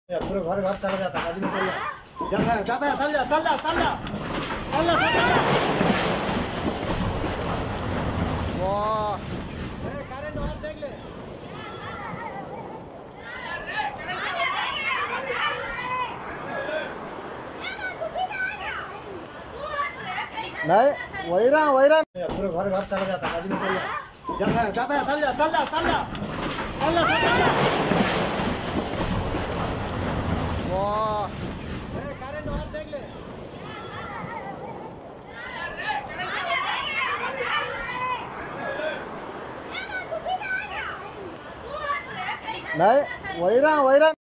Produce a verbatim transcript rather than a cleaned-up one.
पूरे घर घर चला जाता आदमी को जाता है जाता है चल जा चल जा चल जा चल जा चल जा वाह ए करंट और देख ले नहीं वही रहा वही रहा पूरे घर घर चला जाता आदमी को जाता है जाता है चल जा चल जा चल जा चल जा चल जा वाह ए करंट और देख ले नहीं वही रहा वही रहा